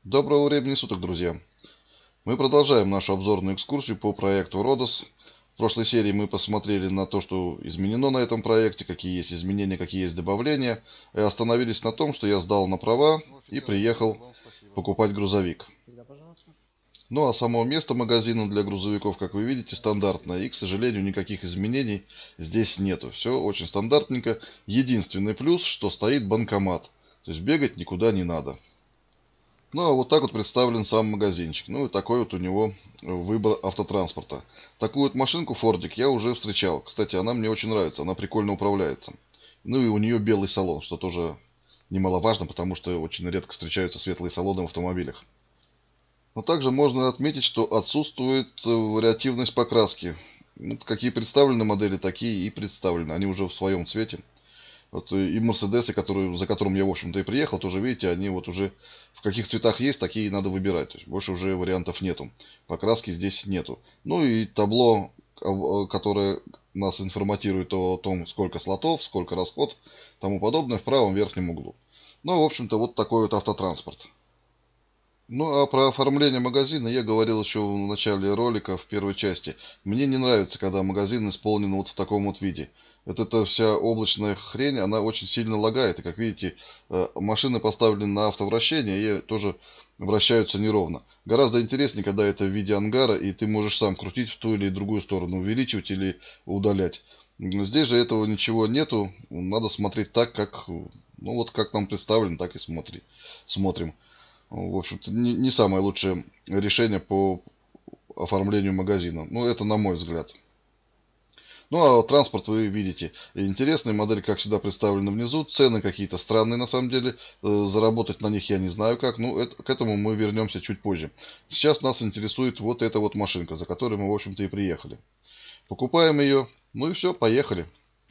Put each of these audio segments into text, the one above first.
Доброго времени суток, друзья! Мы продолжаем нашу обзорную экскурсию по проекту Rhodos. В прошлой серии мы посмотрели на то, что изменено на этом проекте, какие есть изменения, какие есть добавления. И остановились на том, что я сдал на права и приехал покупать грузовик. Ну а само место магазина для грузовиков, как вы видите, стандартное. И, к сожалению, никаких изменений здесь нету. Все очень стандартненько. Единственный плюс, что стоит банкомат. То есть бегать никуда не надо. Ну, а вот так вот представлен сам магазинчик. Ну, и такой вот у него выбор автотранспорта. Такую вот машинку Фордик я уже встречал. Кстати, она мне очень нравится, она прикольно управляется. Ну, и у нее белый салон, что тоже немаловажно, потому что очень редко встречаются светлые салоны в автомобилях. Но также можно отметить, что отсутствует вариативность покраски. Ну, какие представлены модели, такие и представлены. Они уже в своем цвете. Вот и Мерседесы, за которым я, в общем-то, и приехал, тоже, видите, они вот уже в каких цветах есть, такие и надо выбирать. То есть больше уже вариантов нету. Покраски здесь нету. Ну и табло, которое нас информатирует о том, сколько слотов, сколько расход, тому подобное, в правом верхнем углу. Ну, в общем-то, вот такой вот автотранспорт. Ну, а про оформление магазина я говорил еще в начале ролика, в первой части. Мне не нравится, когда магазин исполнен вот в таком вот виде. Вот эта вся облачная хрень, она очень сильно лагает. И, как видите, машины поставлены на автовращение и тоже вращаются неровно. Гораздо интереснее, когда это в виде ангара, и ты можешь сам крутить в ту или другую сторону, увеличивать или удалять. Здесь же этого ничего нету. Надо смотреть так, как, ну вот как нам представлено, так и смотрим. В общем-то, не самое лучшее решение по оформлению магазина. Ну, это на мой взгляд. Ну, а транспорт вы видите. Интересная модель, как всегда, представлена внизу. Цены какие-то странные, на самом деле. Заработать на них я не знаю как. Ну, к этому мы вернемся чуть позже. Сейчас нас интересует вот эта вот машинка, за которой мы, в общем-то, и приехали. Покупаем ее. Ну и все, поехали.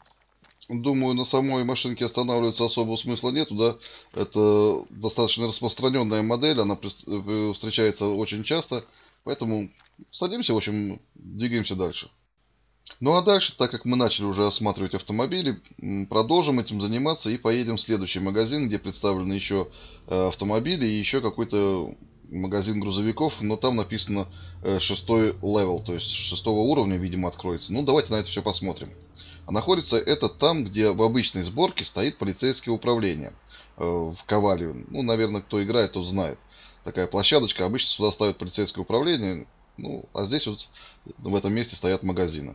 Думаю, на самой машинке останавливаться особого смысла нету, да. Это достаточно распространенная модель, она встречается очень часто. Поэтому садимся, в общем, двигаемся дальше. Ну а дальше, так как мы начали уже осматривать автомобили, продолжим этим заниматься и поедем в следующий магазин, где представлены еще автомобили и еще какой-то магазин грузовиков, но там написано шестой левел, то есть шестого уровня, видимо, откроется. Ну, давайте на это все посмотрим. А находится это там, где в обычной сборке стоит полицейское управление в Ковале. Ну, наверное, кто играет, тот знает. Такая площадочка, обычно сюда ставят полицейское управление, ну, а здесь вот в этом месте стоят магазины.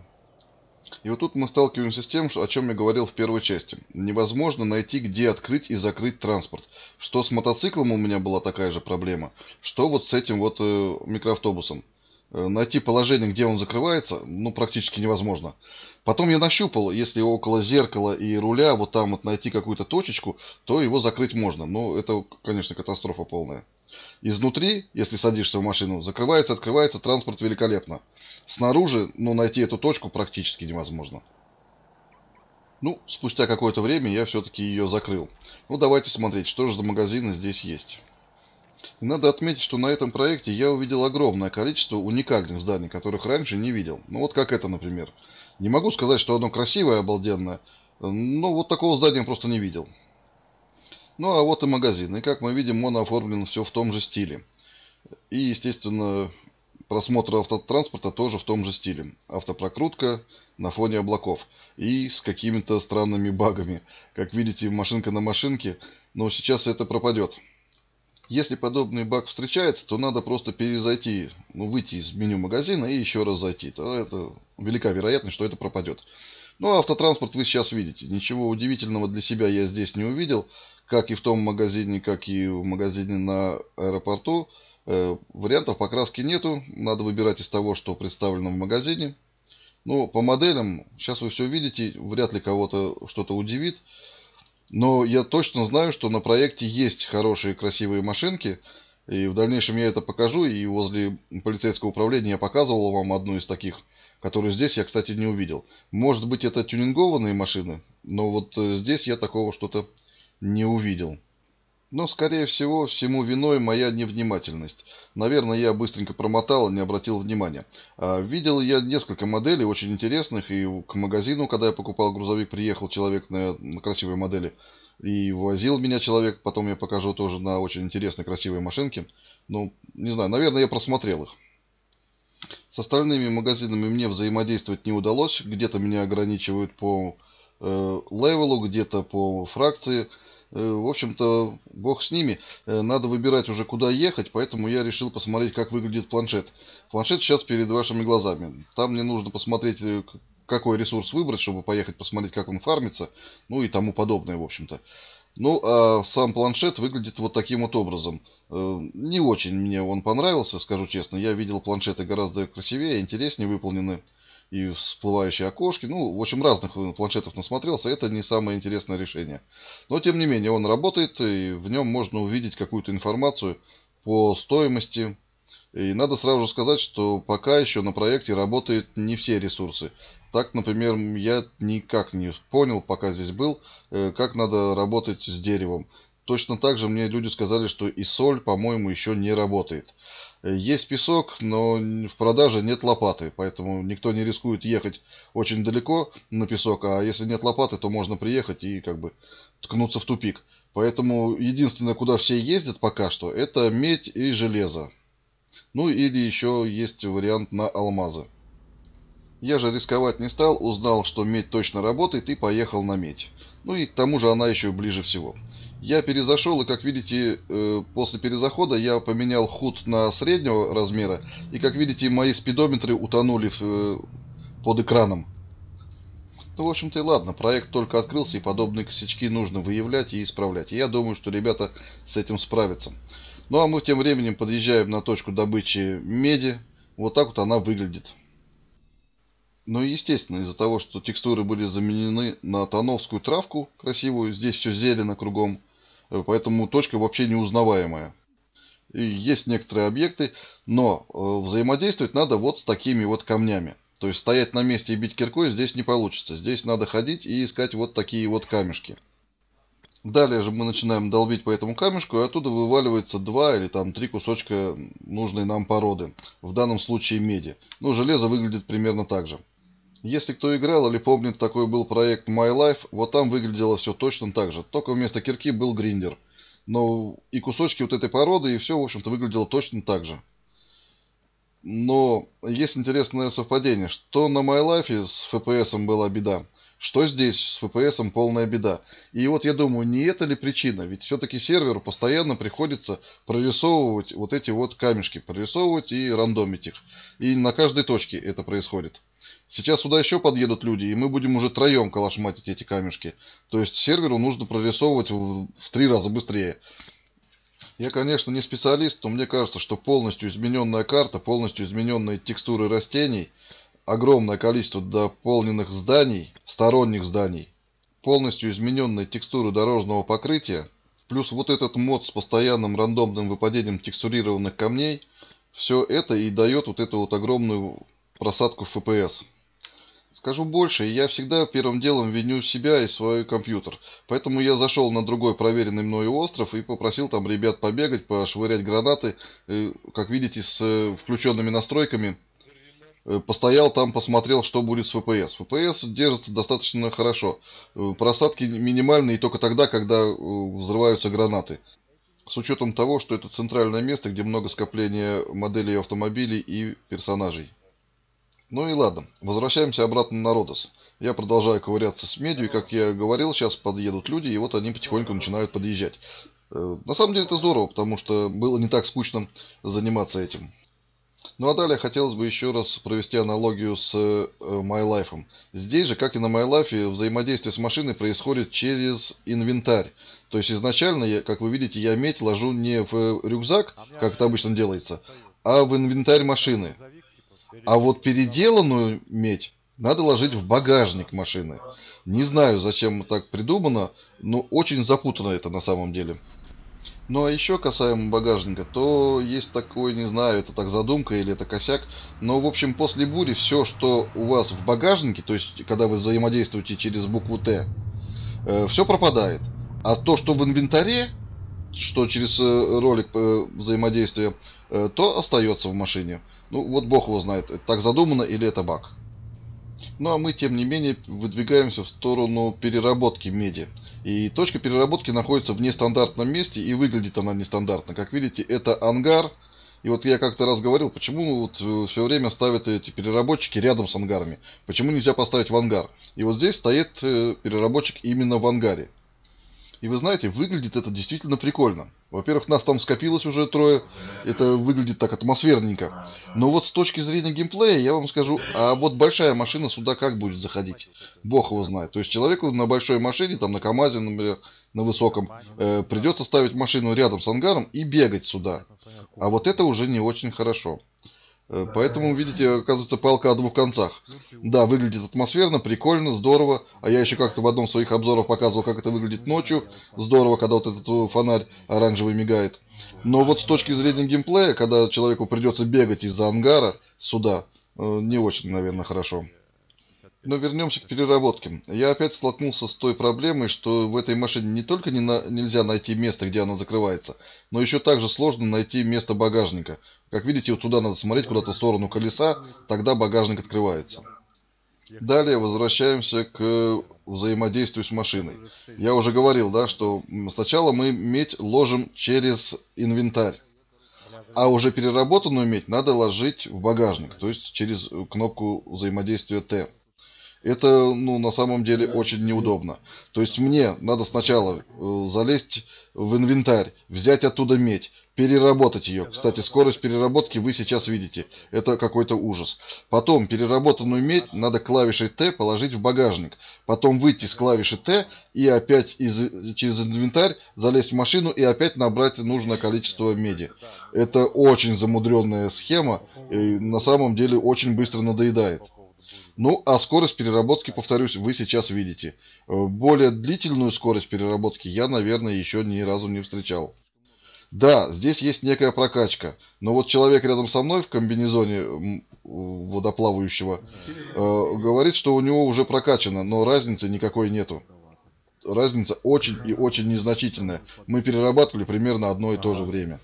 И вот тут мы сталкиваемся с тем, о чем я говорил в первой части. Невозможно найти, где открыть и закрыть транспорт. Что с мотоциклом у меня была такая же проблема, что вот с этим вот микроавтобусом. Найти положение, где он закрывается, ну, практически невозможно. Потом я нащупал, если около зеркала и руля, вот там вот найти какую-то точечку, то его закрыть можно. Но это, конечно, катастрофа полная. Изнутри, если садишься в машину, закрывается, открывается, транспорт великолепно. Снаружи, ну, найти эту точку практически невозможно. Ну, спустя какое-то время я все-таки ее закрыл. Ну, давайте смотреть, что же за магазины здесь есть. И надо отметить, что на этом проекте я увидел огромное количество уникальных зданий, которых раньше не видел. Ну, вот как это, например. Не могу сказать, что оно красивое, обалденное, но вот такого здания просто не видел. Ну, а вот и магазин. И как мы видим, он оформлен все в том же стиле. И, естественно, просмотр автотранспорта тоже в том же стиле. Автопрокрутка на фоне облаков. И с какими-то странными багами. Как видите, машинка на машинке. Но сейчас это пропадет. Если подобный баг встречается, то надо просто перезайти, ну, выйти из меню магазина и еще раз зайти. То это велика вероятность, что это пропадет. Ну, а автотранспорт вы сейчас видите. Ничего удивительного для себя я здесь не увидел. Как и в том магазине, как и в магазине на аэропорту. Вариантов покраски нету. Надо выбирать из того, что представлено в магазине. Ну, по моделям, сейчас вы все видите. Вряд ли кого-то что-то удивит. Но я точно знаю, что на проекте есть хорошие красивые машинки. И в дальнейшем я это покажу. И возле полицейского управления я показывал вам одну из таких, которую здесь я, кстати, не увидел. Может быть, это тюнингованные машины. Но вот здесь я такого что-то не увидел. Но, скорее всего, всему виной моя невнимательность. Наверное, я быстренько промотал и не обратил внимания. Видел я несколько моделей очень интересных, и к магазину, когда я покупал грузовик, приехал человек на красивой модели. И возил меня человек, потом я покажу тоже на очень интересной, красивой машинке. Ну, не знаю, наверное, я просмотрел их. С остальными магазинами мне взаимодействовать не удалось. Где-то меня ограничивают по левелу, где-то по фракции. В общем-то, бог с ними. Надо выбирать уже, куда ехать, поэтому я решил посмотреть, как выглядит планшет. Планшет сейчас перед вашими глазами. Там мне нужно посмотреть, какой ресурс выбрать, чтобы поехать посмотреть, как он фармится, ну и тому подобное, в общем-то. Ну, а сам планшет выглядит вот таким вот образом. Не очень мне он понравился, скажу честно. Я видел планшеты гораздо красивее, интереснее выполнены. И всплывающие окошки. Ну, в общем, разных планшетов насмотрелся. Это не самое интересное решение. Но, тем не менее, он работает, и в нем можно увидеть какую-то информацию по стоимости. И надо сразу же сказать, что пока еще на проекте работают не все ресурсы. Так, например, я никак не понял, пока здесь был, как надо работать с деревом. Точно так же мне люди сказали, что и соль, по-моему, еще не работает. Есть песок, но в продаже нет лопаты, поэтому никто не рискует ехать очень далеко на песок, а если нет лопаты, то можно приехать и как бы ткнуться в тупик. Поэтому единственное, куда все ездят пока что, это медь и железо. Ну или еще есть вариант на алмазы. Я же рисковать не стал, узнал, что медь точно работает и поехал на медь. Ну и к тому же она еще ближе всего. Я перезашел, и как видите, после перезахода я поменял худ на среднего размера. И как видите, мои спидометры утонули под экраном. Ну, в общем-то и ладно, проект только открылся, и подобные косячки нужно выявлять и исправлять. И я думаю, что ребята с этим справятся. Ну, а мы тем временем подъезжаем на точку добычи меди. Вот так вот она выглядит. Ну и естественно, из-за того, что текстуры были заменены на тоновскую травку красивую, здесь все зелено кругом, поэтому точка вообще неузнаваемая. И есть некоторые объекты, но взаимодействовать надо вот с такими вот камнями. То есть стоять на месте и бить киркой здесь не получится. Здесь надо ходить и искать вот такие вот камешки. Далее же мы начинаем долбить по этому камешку, и оттуда вываливается два или там три кусочка нужной нам породы. В данном случае меди. Ну, железо выглядит примерно так же. Если кто играл или помнит, такой был проект My Life, вот там выглядело все точно так же. Только вместо кирки был гриндер. Но и кусочки вот этой породы, и все, в общем-то, выглядело точно так же. Но есть интересное совпадение, что на My Life с FPS была беда, что здесь с FPS полная беда. И вот я думаю, не это ли причина? Ведь все-таки серверу постоянно приходится прорисовывать вот эти вот камешки, прорисовывать и рандомить их. И на каждой точке это происходит. Сейчас сюда еще подъедут люди, и мы будем уже троем калашматить эти камешки. То есть серверу нужно прорисовывать в 3 раза быстрее. Я, конечно, не специалист, но мне кажется, что полностью измененная карта, полностью измененные текстуры растений, огромное количество дополненных зданий, сторонних зданий, полностью измененные текстуры дорожного покрытия, плюс вот этот мод с постоянным рандомным выпадением текстурированных камней, все это и дает вот эту вот огромную просадку в FPS. Скажу больше, я всегда первым делом виню себя и свой компьютер. Поэтому я зашел на другой проверенный мною остров и попросил там ребят побегать, пошвырять гранаты. Как видите, с включенными настройками. Постоял там, посмотрел, что будет с FPS. FPS держится достаточно хорошо. Просадки минимальные только тогда, когда взрываются гранаты. С учетом того, что это центральное место, где много скопления моделей автомобилей и персонажей. Ну и ладно, возвращаемся обратно на Родос. Я продолжаю ковыряться с медью, и, как я говорил, сейчас подъедут люди, и вот они потихоньку начинают подъезжать. На самом деле это здорово, потому что было не так скучно заниматься этим. Ну а далее хотелось бы еще раз провести аналогию с MyLife. Здесь же, как и на MyLife, взаимодействие с машиной происходит через инвентарь. То есть изначально, как вы видите, я медь ложу не в рюкзак, как это обычно делается, а в инвентарь машины. А вот переделанную медь надо ложить в багажник машины. Не знаю, зачем так придумано, но очень запутано это на самом деле. Ну а еще касаемо багажника, то есть такой, не знаю, это так задумка или это косяк, но в общем после бури все, что у вас в багажнике, то есть когда вы взаимодействуете через букву Т, все пропадает. А то, что в инвентаре, что через ролик взаимодействия, то остается в машине. Ну, вот бог его знает, это так задумано или это баг. Ну а мы, тем не менее, выдвигаемся в сторону переработки меди. И точка переработки находится в нестандартном месте, и выглядит она нестандартно. Как видите, это ангар. И вот я как-то раз говорил, почему вот все время ставят эти переработчики рядом с ангарами. Почему нельзя поставить в ангар? И вот здесь стоит переработчик именно в ангаре. И вы знаете, выглядит это действительно прикольно. Во-первых, нас там скопилось уже трое. Это выглядит так атмосферненько. Но вот с точки зрения геймплея, я вам скажу, а вот большая машина сюда как будет заходить? Бог его знает. То есть человеку на большой машине, там на КамАЗе, например, на высоком, придется ставить машину рядом с ангаром и бегать сюда. А вот это уже не очень хорошо. Поэтому, видите, оказывается, палка о двух концах. Да, выглядит атмосферно, прикольно, здорово. А я еще как-то в одном из своих обзоров показывал, как это выглядит ночью. Здорово, когда вот этот фонарь оранжевый мигает. Но вот с точки зрения геймплея, когда человеку придется бегать из-за ангара сюда, не очень, наверное, хорошо. Но вернемся к переработке. Я опять столкнулся с той проблемой, что в этой машине не только нельзя найти место, где она закрывается, но еще также сложно найти место багажника. Как видите, вот туда надо смотреть куда-то в сторону колеса, тогда багажник открывается. Далее возвращаемся к взаимодействию с машиной. Я уже говорил, да, что сначала мы медь ложим через инвентарь, а уже переработанную медь надо ложить в багажник, то есть через кнопку взаимодействия Т. Это, ну, на самом деле очень неудобно. То есть мне надо сначала залезть в инвентарь, взять оттуда медь, переработать ее. Кстати, скорость переработки вы сейчас видите. Это какой-то ужас. Потом переработанную медь надо клавишей Т положить в багажник. Потом выйти с клавиши Т и опять через инвентарь залезть в машину и опять набрать нужное количество меди. Это очень замудренная схема и на самом деле очень быстро надоедает. Ну, а скорость переработки, повторюсь, вы сейчас видите. Более длительную скорость переработки я, наверное, еще ни разу не встречал. Да, здесь есть некая прокачка, но вот человек рядом со мной в комбинезоне водоплавающего говорит, что у него уже прокачано, но разницы никакой нету. Разница очень и очень незначительная. Мы перерабатывали примерно одно и то же время.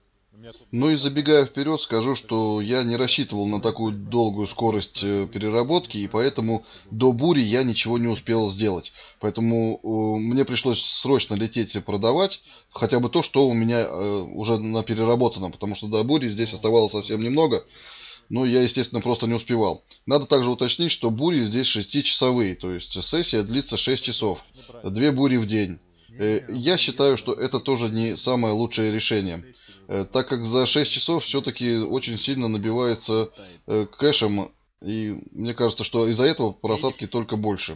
Ну и забегая вперед, скажу, что я не рассчитывал на такую долгую скорость переработки, и поэтому до бури я ничего не успел сделать. Поэтому мне пришлось срочно лететь и продавать хотя бы то, что у меня уже на переработанном, потому что до бури здесь оставалось совсем немного, но я, естественно, просто не успевал. Надо также уточнить, что бури здесь 6-часовые, то есть сессия длится 6 часов, 2 бури в день. Я считаю, что это тоже не самое лучшее решение, так как за 6 часов все-таки очень сильно набивается кэшем, и мне кажется, что из-за этого просадки только больше.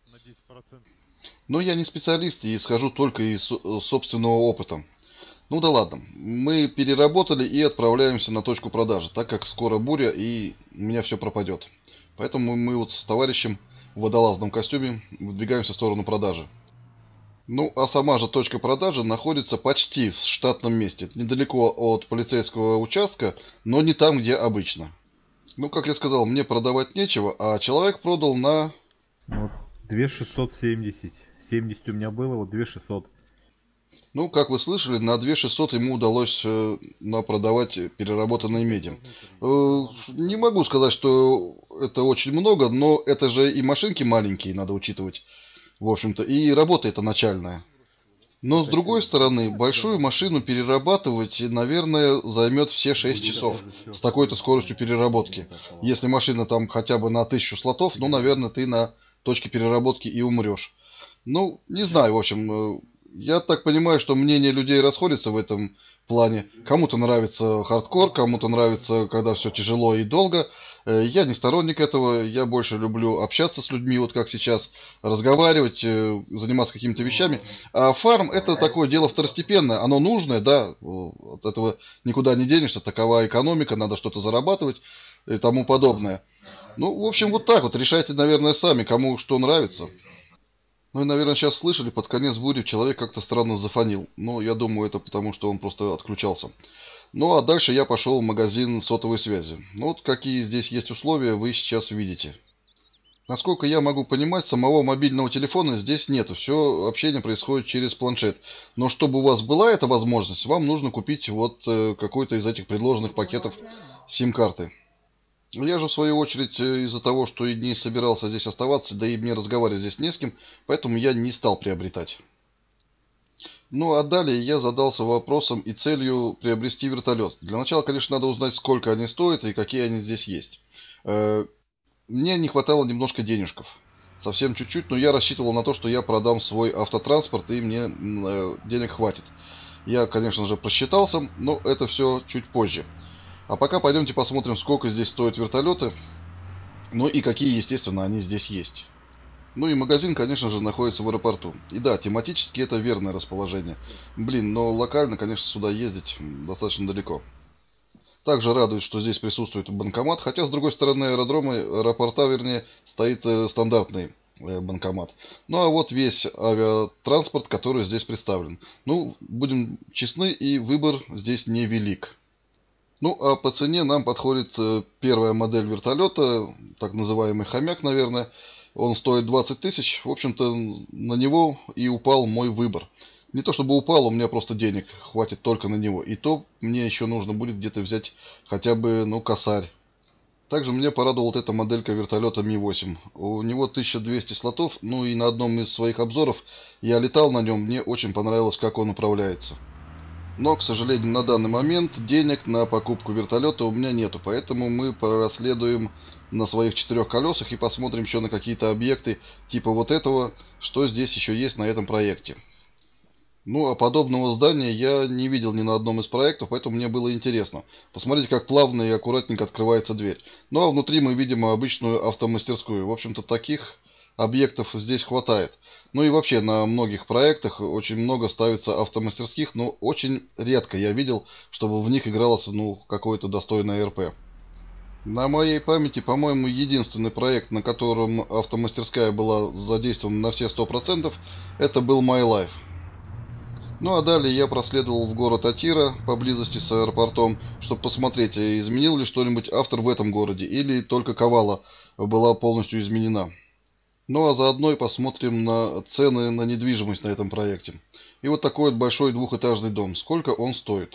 Но я не специалист и исхожу только из собственного опыта. Ну да ладно, мы переработали и отправляемся на точку продажи, так как скоро буря и у меня все пропадет. Поэтому мы вот с товарищем в водолазном костюме выдвигаемся в сторону продажи. Ну, а сама же точка продажи находится почти в штатном месте, недалеко от полицейского участка, но не там, где обычно. Ну, как я сказал, мне продавать нечего, а человек продал на... Вот 2670. 70 у меня было, вот 2600. Ну, как вы слышали, на 2600 ему удалось продавать переработанные меди. Не могу сказать, что это очень много, но это же и машинки маленькие, надо учитывать, в общем-то, и работа это начальная. Но с другой стороны, большую машину перерабатывать, наверное, займет все 6 часов с такой-то скоростью переработки. Если машина там хотя бы на 1000 слотов, ну, наверное, ты на точке переработки и умрешь. Ну, не знаю, в общем, я так понимаю, что мнения людей расходятся в этом плане. Кому-то нравится хардкор, кому-то нравится, когда все тяжело и долго. Я не сторонник этого, я больше люблю общаться с людьми, вот как сейчас, разговаривать, заниматься какими-то вещами. А фарм это такое дело второстепенное, оно нужное, да, от этого никуда не денешься, такова экономика, надо что-то зарабатывать и тому подобное. Ну, в общем, вот так вот, решайте, наверное, сами, кому что нравится. Ну и, наверное, сейчас слышали, под конец бури человек как-то странно зафонил. Но я думаю, это потому, что он просто отключался. Ну а дальше я пошел в магазин сотовой связи. Ну вот какие здесь есть условия, вы сейчас видите. Насколько я могу понимать, самого мобильного телефона здесь нету. Все общение происходит через планшет. Но чтобы у вас была эта возможность, вам нужно купить вот какой-то из этих предложенных пакетов сим-карты. Я же, в свою очередь, из-за того, что и не собирался здесь оставаться, да и мне разговаривать здесь не с кем, поэтому я не стал приобретать. Ну, а далее я задался вопросом и целью приобрести вертолет. Для начала, конечно, надо узнать, сколько они стоят и какие они здесь есть. Э, Мне не хватало немножко денежков. Совсем чуть-чуть, но я рассчитывал на то, что я продам свой автотранспорт и мне денег хватит. Я, конечно же, просчитался, но это все чуть позже. А пока пойдемте посмотрим, сколько здесь стоят вертолеты, ну и какие, естественно, они здесь есть. Ну и магазин, конечно же, находится в аэропорту. И да, тематически это верное расположение. Блин, но локально, конечно, сюда ездить достаточно далеко. Также радует, что здесь присутствует банкомат, хотя, с другой стороны, аэропорта, вернее, стоит стандартный банкомат. Ну а вот весь авиатранспорт, который здесь представлен. Ну, будем честны, и выбор здесь невелик. Ну, а по цене нам подходит первая модель вертолета, так называемый хомяк, наверное. Он стоит 20 тысяч. В общем-то, на него и упал мой выбор. Не то чтобы упал, у меня просто денег хватит только на него. И то мне еще нужно будет где-то взять хотя бы, ну, косарь. Также меня порадовала вот эта моделька вертолета Ми-8. У него 1200 слотов, ну и на одном из своих обзоров я летал на нем, мне очень понравилось, как он управляется. Но, к сожалению, на данный момент денег на покупку вертолета у меня нету, поэтому мы проследуем на своих 4 колесах и посмотрим еще на какие-то объекты типа вот этого, что здесь еще есть на этом проекте. Ну, а подобного здания я не видел ни на одном из проектов, поэтому мне было интересно. Посмотрите, как плавно и аккуратненько открывается дверь. Ну, а внутри мы видим обычную автомастерскую. В общем-то, таких объектов здесь хватает. Ну и вообще, на многих проектах очень много ставится автомастерских, но очень редко я видел, чтобы в них игралось, ну, какое-то достойное РП. На моей памяти, по-моему, единственный проект, на котором автомастерская была задействована на все 100%, это был My Life. Ну а далее я проследовал в город Атира, поблизости с аэропортом, чтобы посмотреть, изменил ли что-нибудь автор в этом городе, или только Кавала была полностью изменена. Ну а заодно и посмотрим на цены на недвижимость на этом проекте. И вот такой вот большой двухэтажный дом. Сколько он стоит?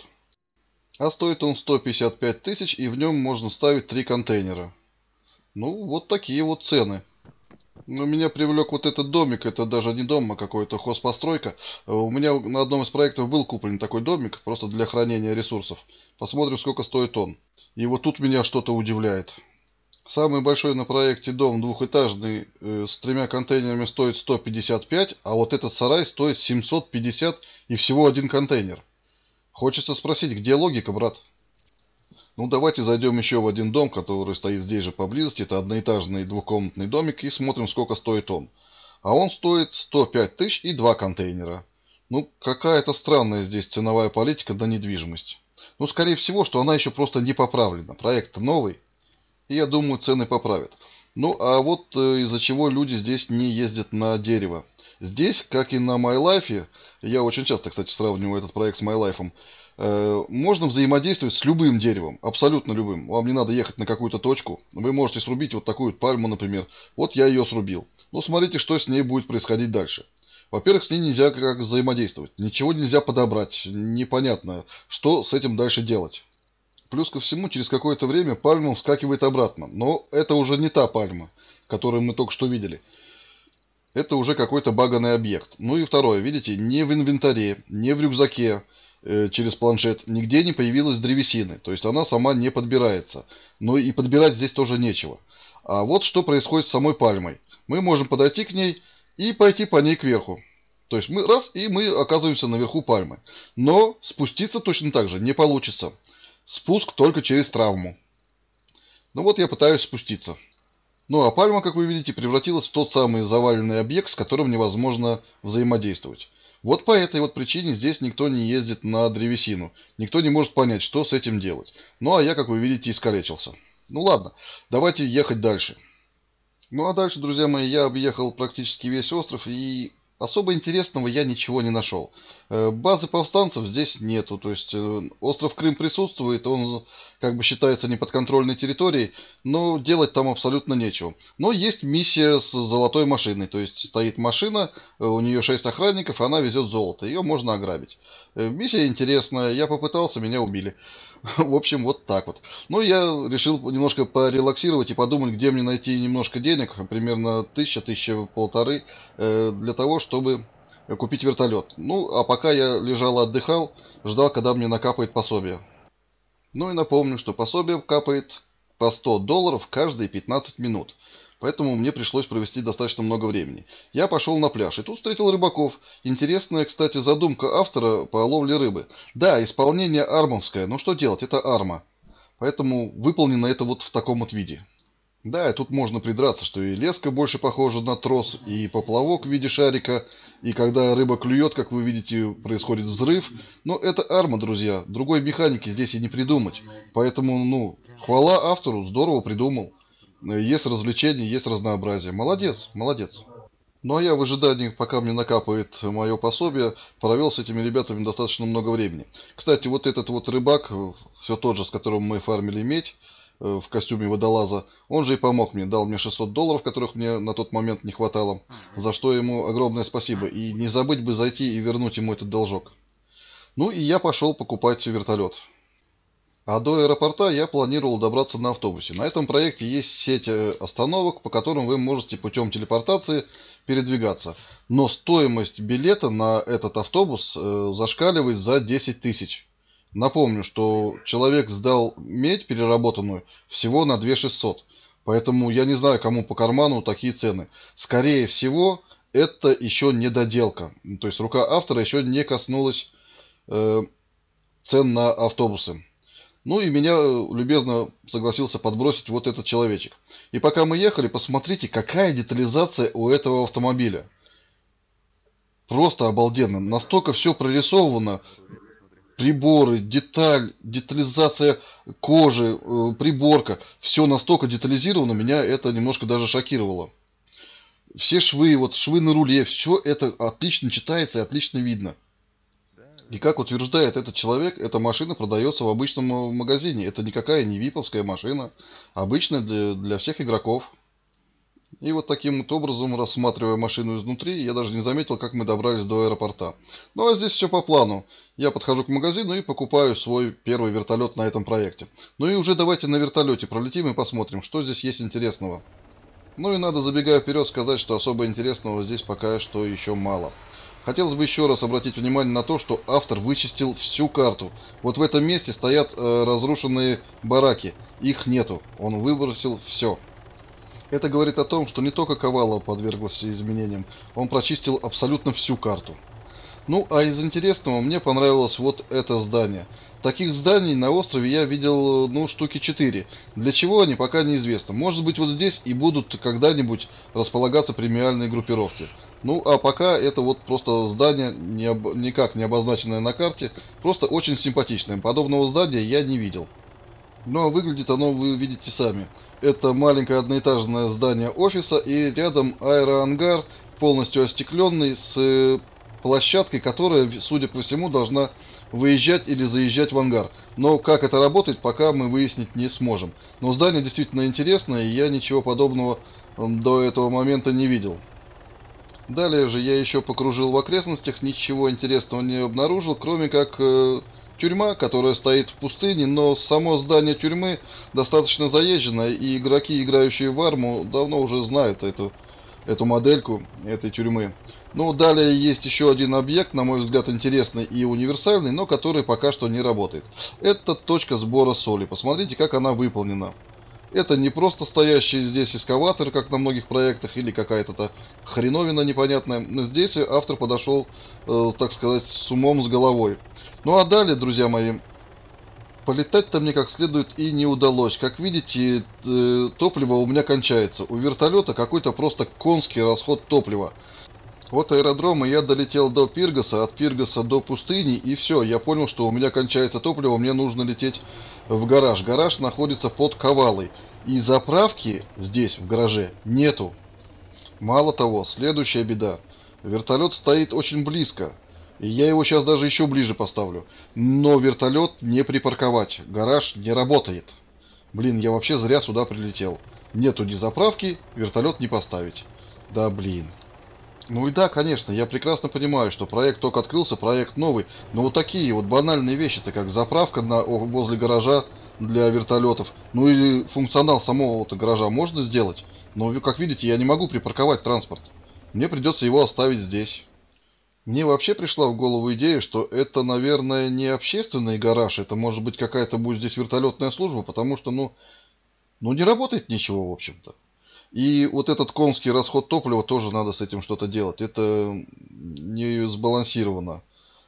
А стоит он 155 тысяч, и в нем можно ставить 3 контейнера. Ну, вот такие вот цены. Но меня привлек вот этот домик. Это даже не дом, а какой-то хозпостройка. У меня на одном из проектов был куплен такой домик, просто для хранения ресурсов. Посмотрим, сколько стоит он. И вот тут меня что-то удивляет. Самый большой на проекте дом двухэтажный с 3 контейнерами стоит 155, а вот этот сарай стоит 750 и всего 1 контейнер. Хочется спросить, где логика, брат? Ну, давайте зайдем еще в один дом, который стоит здесь же поблизости. Это одноэтажный двухкомнатный домик, и смотрим, сколько стоит он. А он стоит 105 тысяч и 2 контейнера. Ну, какая-то странная здесь ценовая политика на недвижимость. Ну, скорее всего, что она еще просто не поправлена. Проект новый, и я думаю, цены поправят. Ну, а вот из-за чего люди здесь не ездят на дерево. Здесь, как и на MyLife, я очень часто, кстати, сравниваю этот проект с MyLife, можно взаимодействовать с любым деревом, абсолютно любым. Вам не надо ехать на какую-то точку. Вы можете срубить вот такую вот пальму, например. Вот я ее срубил. Ну, смотрите, что с ней будет происходить дальше. Во-первых, с ней нельзя как взаимодействовать. Ничего нельзя подобрать. Непонятно, что с этим дальше делать. Плюс ко всему, через какое-то время пальма вскакивает обратно. Но это уже не та пальма, которую мы только что видели. Это уже какой-то баганный объект. Ну и второе, видите, ни в инвентаре, ни в рюкзаке через планшет нигде не появилась древесины. То есть она сама не подбирается. Но и подбирать здесь тоже нечего. А вот что происходит с самой пальмой. Мы можем подойти к ней и пойти по ней кверху. То есть мы раз, и мы оказываемся наверху пальмы. Но спуститься точно так же не получится. Спуск только через травму. Ну вот я пытаюсь спуститься. Ну а пальма, как вы видите, превратилась в тот самый заваленный объект, с которым невозможно взаимодействовать. Вот по этой вот причине здесь никто не ездит на древесину. Никто не может понять, что с этим делать. Ну а я, как вы видите, искалечился. Ну ладно, давайте ехать дальше. Ну а дальше, друзья мои, я объехал практически весь остров, и особо интересного я ничего не нашел. Базы повстанцев здесь нету, то есть остров Крым присутствует, он как бы считается неподконтрольной территорией, но делать там абсолютно нечего. Но есть миссия с золотой машиной, то есть стоит машина, у нее 6 охранников, и она везет золото, ее можно ограбить. Миссия интересная, я попытался, меня убили. В общем, вот так вот. Но я решил немножко порелаксировать и подумать, где мне найти немножко денег, примерно 1000-1500, для того, чтобы купить вертолет. Ну, а пока я лежал и отдыхал, ждал, когда мне накапает пособие. Ну и напомню, что пособие капает по $100 каждые 15 минут. Поэтому мне пришлось провести достаточно много времени. Я пошел на пляж и тут встретил рыбаков. Интересная, кстати, задумка автора по ловле рыбы. Да, исполнение армовское, но что делать, это арма. Поэтому выполнено это вот в таком вот виде. Да, и тут можно придраться, что и леска больше похожа на трос, и поплавок в виде шарика, и когда рыба клюет, как вы видите, происходит взрыв. Но это арма, друзья, другой механики здесь и не придумать. Поэтому, ну, хвала автору, здорово придумал. Есть развлечение, есть разнообразие. Молодец, молодец. Ну а я в ожидании, пока мне накапает мое пособие, провел с этими ребятами достаточно много времени. Кстати, вот этот вот рыбак, все тот же, с которым мы фармили медь, в костюме водолаза, он же и помог мне, дал мне $600, которых мне на тот момент не хватало, за что ему огромное спасибо. И не забыть бы зайти и вернуть ему этот должок. Ну и я пошел покупать вертолет. А до аэропорта я планировал добраться на автобусе. На этом проекте есть сеть остановок, по которым вы можете путем телепортации передвигаться. Но стоимость билета на этот автобус зашкаливает за 10 тысяч. Напомню, что человек сдал медь переработанную всего на 2600. Поэтому я не знаю, кому по карману такие цены. Скорее всего, это еще не доделка. То есть рука автора еще не коснулась цен на автобусы. Ну и меня любезно согласился подбросить вот этот человечек. И пока мы ехали, посмотрите, какая детализация у этого автомобиля. Просто обалденно. Настолько все прорисовано. Приборы, детализация кожи, приборка. Все настолько детализировано, меня это немножко даже шокировало. Все швы, вот швы на руле, все это отлично читается и отлично видно. И как утверждает этот человек, эта машина продается в обычном магазине. Это никакая не виповская машина, обычная для всех игроков. И вот таким вот образом, рассматривая машину изнутри, я даже не заметил, как мы добрались до аэропорта. Ну а здесь все по плану. Я подхожу к магазину и покупаю свой первый вертолет на этом проекте. Ну и уже давайте на вертолете пролетим и посмотрим, что здесь есть интересного. Ну и надо, забегая вперед, сказать, что особо интересного здесь пока что еще мало. Хотелось бы еще раз обратить внимание на то, что автор вычистил всю карту. Вот в этом месте стоят разрушенные бараки. Их нету. Он выбросил все. Это говорит о том, что не только Ковала подверглась изменениям. Он прочистил абсолютно всю карту. Ну, а из интересного мне понравилось вот это здание. Таких зданий на острове я видел, ну, штуки 4. Для чего они, пока неизвестно. Может быть, вот здесь и будут когда-нибудь располагаться премиальные группировки. Ну, а пока это вот просто здание, никак не обозначенное на карте, просто очень симпатичное. Подобного здания я не видел. Ну, а выглядит оно, вы видите сами. Это маленькое одноэтажное здание офиса и рядом аэроангар, полностью остекленный, с площадкой, которая, судя по всему, должна выезжать или заезжать в ангар. Но как это работает, пока мы выяснить не сможем. Но здание действительно интересное, и я ничего подобного до этого момента не видел. Далее же я еще покружил в окрестностях, ничего интересного не обнаружил, кроме как тюрьма, которая стоит в пустыне, но само здание тюрьмы достаточно заезженное, и игроки, играющие в арму, давно уже знают эту модельку этой тюрьмы. Ну, далее есть еще один объект, на мой взгляд, интересный и универсальный, но который пока что не работает. Это точка сбора соли. Посмотрите, как она выполнена. Это не просто стоящий здесь эскаватор, как на многих проектах, или какая-то хреновина непонятная. Здесь автор подошел, так сказать, с умом, с головой. Ну а далее, друзья мои, полетать-то мне как следует и не удалось. Как видите, топливо у меня кончается. У вертолета какой-то просто конский расход топлива. Вот аэродром, и я долетел до Пиргоса, от Пиргоса до пустыни, и все, я понял, что у меня кончается топливо, мне нужно лететь в гараж. Гараж находится под Ковалой, и заправки здесь, в гараже, нету. Мало того, следующая беда. Вертолет стоит очень близко, и я его сейчас даже еще ближе поставлю. Но вертолет не припарковать, гараж не работает. Блин, я вообще зря сюда прилетел. Нету ни заправки, вертолет не поставить. Да блин. Ну и да, конечно, я прекрасно понимаю, что проект только открылся, проект новый, но вот такие вот банальные вещи-то, как заправка возле гаража для вертолетов, ну или функционал самого вот гаража можно сделать, но, как видите, я не могу припарковать транспорт. Мне придется его оставить здесь. Мне вообще пришла в голову идея, что это, наверное, не общественный гараж, это может быть какая-то будет здесь вертолетная служба, потому что, ну не работает ничего, в общем-то. И вот этот конский расход топлива тоже надо с этим что-то делать. Это не сбалансировано.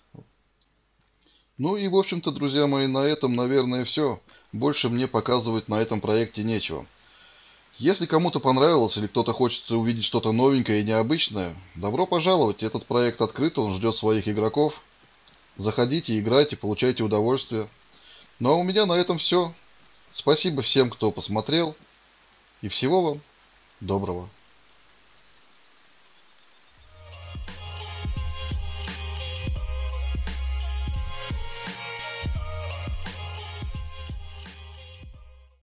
Ну и, в общем-то, друзья мои, на этом, наверное, все. Больше мне показывать на этом проекте нечего. Если кому-то понравилось или кто-то хочет увидеть что-то новенькое и необычное, добро пожаловать. Этот проект открыт, он ждет своих игроков. Заходите, играйте, получайте удовольствие. Ну а у меня на этом все. Спасибо всем, кто посмотрел. И всего вам доброго.